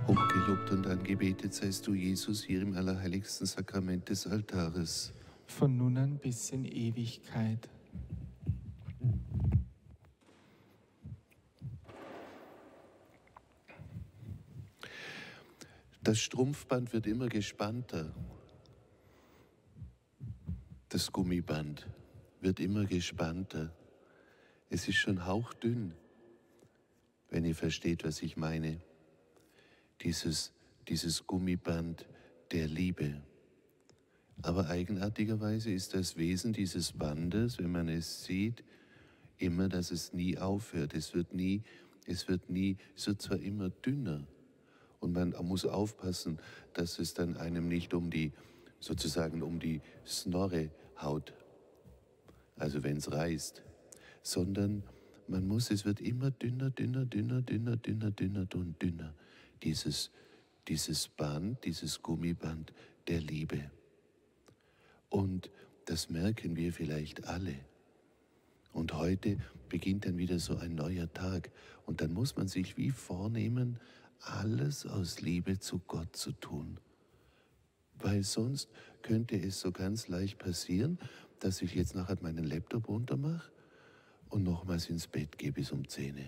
Hochgelobt und angebetet seist du, Jesus, hier im allerheiligsten Sakrament des Altares. Von nun an bis in Ewigkeit. Das Strumpfband wird immer gespannter. Das Gummiband wird immer gespannter. Es ist schon hauchdünn, wenn ihr versteht, was ich meine. Dieses Gummiband der Liebe. Aber eigenartiger,weise ist das Wesen dieses Bandes, wenn man es sieht, immer, dass es nie aufhört. Es wird zwar immer dünner. Und man muss aufpassen, dass es dann einem nicht um die Snorre haut, also wenn es reißt, sondern es wird immer dünner und dünner. Dieses Band, dieses Gummiband der Liebe. Und das merken wir vielleicht alle. Und heute beginnt dann wieder so ein neuer Tag. Und dann muss man sich wie vornehmen, alles aus Liebe zu Gott zu tun. Weil sonst könnte es so ganz leicht passieren, dass ich jetzt nachher meinen Laptop runtermache und nochmals ins Bett gehe bis um 10 Uhr.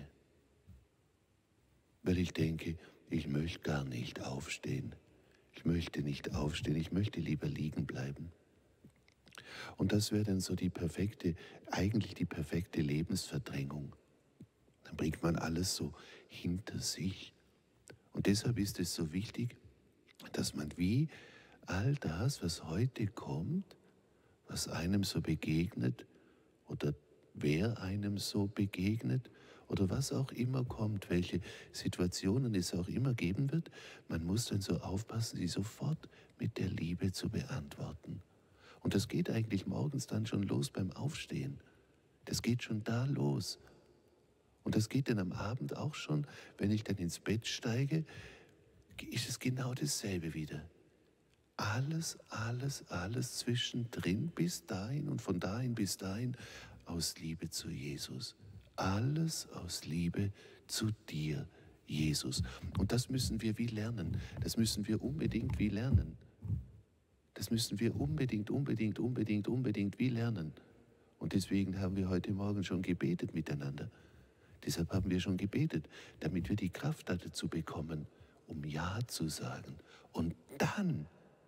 Weil ich denke, ich möchte gar nicht aufstehen. Ich möchte nicht aufstehen, ich möchte lieber liegen bleiben. Und das wäre dann so eigentlich die perfekte Lebensverdrängung. Dann bringt man alles so hinter sich. Und deshalb ist es so wichtig, dass man wie all das, was heute kommt, was einem so begegnet oder wer einem so begegnet oder was auch immer kommt, welche Situationen es auch immer geben wird, man muss dann so aufpassen, sie sofort mit der Liebe zu beantworten. Und das geht eigentlich morgens dann schon los beim Aufstehen. Das geht schon da los. Und das geht dann am Abend auch schon, wenn ich dann ins Bett steige, ist es genau dasselbe wieder. Alles zwischendrin bis dahin und von dahin bis dahin aus Liebe zu Jesus. Alles aus Liebe zu dir, Jesus. Und das müssen wir wie lernen. Das müssen wir unbedingt wie lernen. Das müssen wir unbedingt wie lernen. Und deswegen haben wir heute Morgen schon gebetet miteinander. Deshalb haben wir schon gebetet, damit wir die Kraft dazu bekommen, um Ja zu sagen. Und dann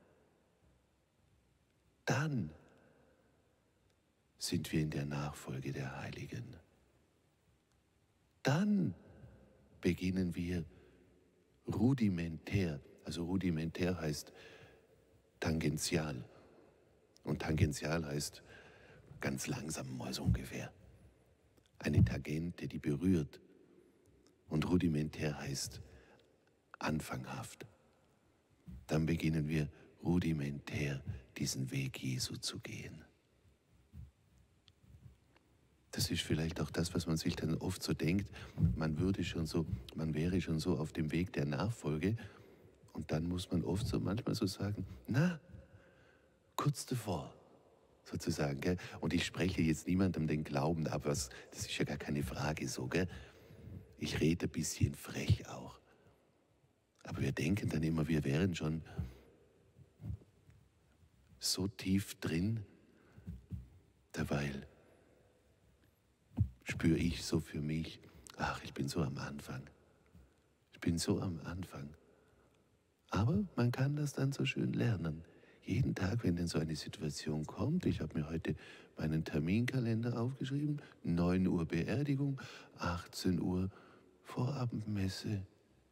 sind wir in der Nachfolge der Heiligen. Dann beginnen wir rudimentär, also rudimentär heißt tangential. Und tangential heißt ganz langsam mal so ungefähr. Eine Tangente, die berührt. Und rudimentär heißt anfanghaft. Dann beginnen wir rudimentär diesen Weg Jesu zu gehen. Das ist vielleicht auch das, was man sich dann oft so denkt, man wäre schon so auf dem Weg der Nachfolge und dann muss man oft so manchmal so sagen, kurz davor, sozusagen. Gell? Und ich spreche jetzt niemandem den Glauben ab, das ist ja gar keine Frage so. Gell? Ich rede ein bisschen frech auch. Aber wir denken dann immer, wir wären schon so tief drin, derweil spüre ich so für mich, ich bin so am Anfang. Aber man kann das dann so schön lernen. Jeden Tag, wenn denn so eine Situation kommt, ich habe mir heute meinen Terminkalender aufgeschrieben, 9 Uhr Beerdigung, 18 Uhr Vorabendmesse.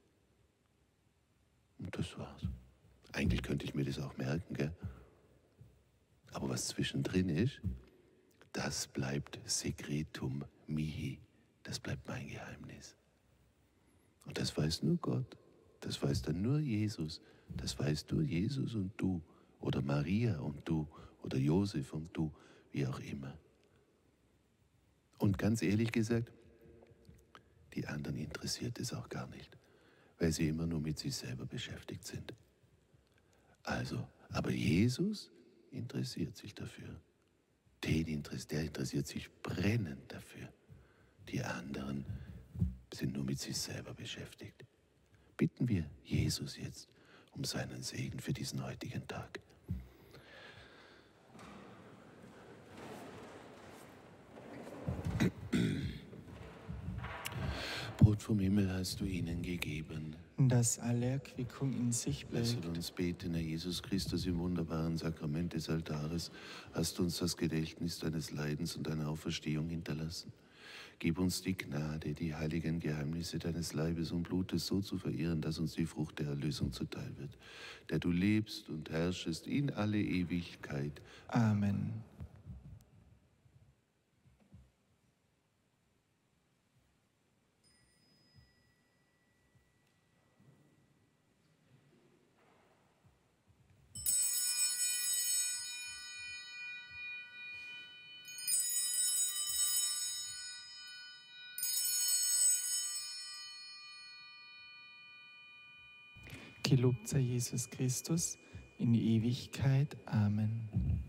Und das war's. Eigentlich könnte ich mir das auch merken, gell? Aber was zwischendrin ist, das bleibt Secretum mihi. Das bleibt mein Geheimnis. Und das weiß nur Gott. Das weiß dann nur Jesus. Das weißt nur Jesus und du. Oder Maria und du. Oder Josef und du. Wie auch immer. Und ganz ehrlich gesagt, die anderen interessiert es auch gar nicht. Weil sie immer nur mit sich selber beschäftigt sind. Also, aber Jesus interessiert sich dafür. Der interessiert sich brennend dafür. Die anderen sind nur mit sich selber beschäftigt. bitten wir Jesus jetzt um seinen Segen für diesen heutigen Tag. Brot vom Himmel hast du ihnen gegeben, dass alle Erquickung in sich lasset birgt. uns beten, Herr Jesus Christus, im wunderbaren Sakrament des Altares hast du uns das Gedächtnis deines Leidens und deiner Auferstehung hinterlassen. Gib uns die Gnade, die heiligen Geheimnisse deines Leibes und Blutes so zu verehren, dass uns die Frucht der Erlösung zuteil wird, der du lebst und herrschest in alle Ewigkeit. Amen. Gelobt sei Jesus Christus in Ewigkeit. Amen.